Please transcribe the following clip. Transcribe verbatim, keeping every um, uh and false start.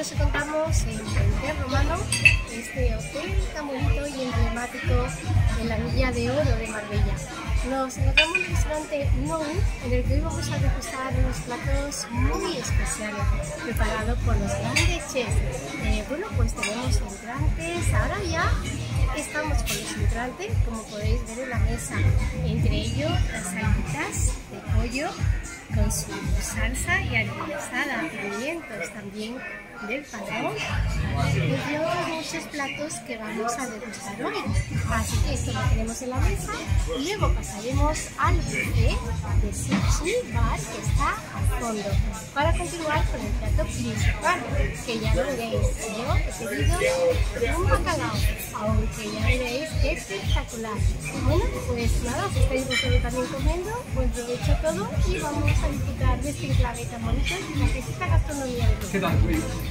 nos encontramos en Puente Romano, este hotel tan bonito y emblemático en la Villa de Oro de Marbella. Nos encontramos en el restaurante Nou, en el que hoy vamos a degustar unos platos muy especiales preparados por los grandes chefs. Eh, bueno, pues tenemos entrantes, ahora ya estamos con los entrantes, como podéis ver en la mesa, entre ellos las alitas de pollo con su salsa y aderezada, pimientos también del padrón, y otros muchos platos que vamos a degustar hoy. Así que esto lo tenemos en la mesa y luego pasaremos al buffet de Sushi Bar que está al fondo para continuar con el plato principal, que ya lo veréis. Yo he pedido un bacalao, aunque ya veréis espectacular. Bueno, pues nada, os estáis vosotros también comiendo, buen provecho todo y vamos a disfrutar de este enclave tan bonito y la exquisita gastronomía de México.